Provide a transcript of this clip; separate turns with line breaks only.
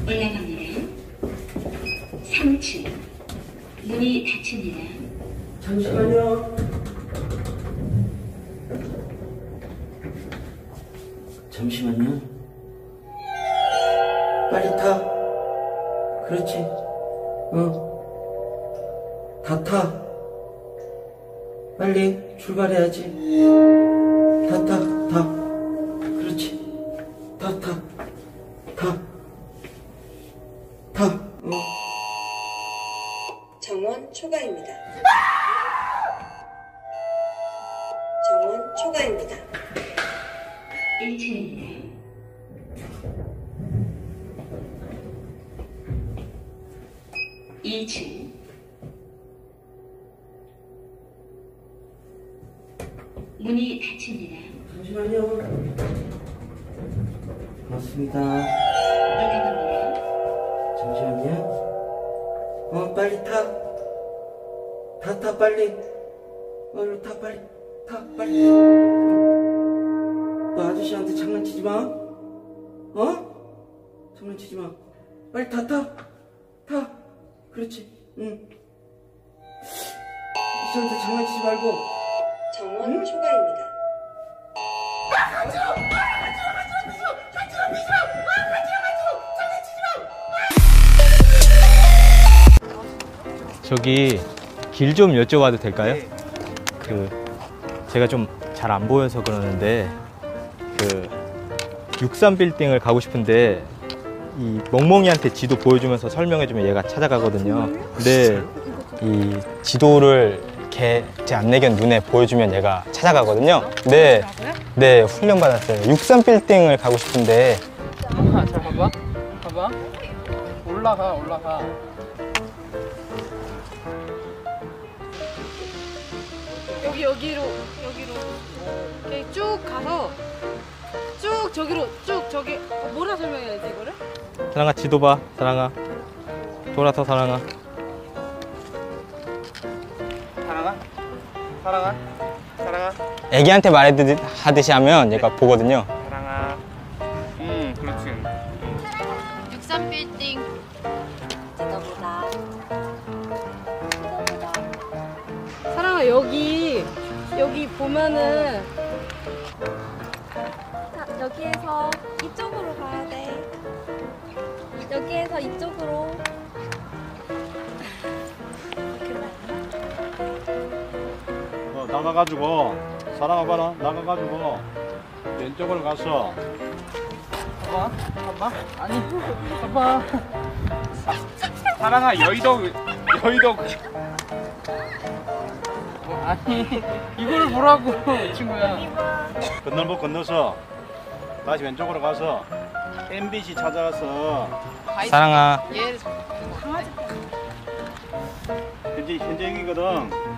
올라갑니다. 3층. 문이 닫힙니다.
잠시만요. 잠시만요. 빨리 타. 그렇지. 다 타. 빨리 출발해야지. 다 타. 그렇지. 다 타.
정원 초과입니다. 정원 초과입니다.
1층입니다. 2층. 문이 닫힙니다.
잠시만요. 고맙습니다.
올라갑니다.
잠시만요. 빨리 타. 타, 빨리. 얼른 타, 빨리. 타, 빨리. 너 아저씨한테 장난치지 마. 장난치지 마. 빨리 타. 그렇지. 아저씨한테 장난치지 말고.
정원 초과입니다.
저기 길 좀 여쭤봐도 될까요? 제가 좀 잘 안 보여서 그러는데 63빌딩을 가고 싶은데 이 멍멍이한테 지도 보여주면서 설명해주면 얘가 찾아가거든요. 근데 이 지도를 제 안내견 눈에 보여주면 얘가 찾아가거든요. 네, 훈련 받았어요. 63빌딩을 가고 싶은데.
잘 봐봐. 올라가. 여기로 이렇게 쭉 가서 쭉 저기로 저기 뭐라 설명해야 되지 이거를?
사랑아 지도 봐. 사랑아 돌아서. 사랑아 애기한테 말하듯이 하면 얘가 보거든요.
사랑아. 그렇지.
63빌딩
지도보다
사랑아 여기 보면은
여기에서 이쪽으로 가야 돼. 여기에서 이쪽으로.
나가가지고 사랑아 봐라. 나가가지고 왼쪽으로 가서
봐봐. 아니 봐봐. 사랑아 여의도. 아니 이걸 보라고 친구야.
건널목 건너서 다시 왼쪽으로 가서 MBC 찾아가서
사랑아
얘
현재 여기거든.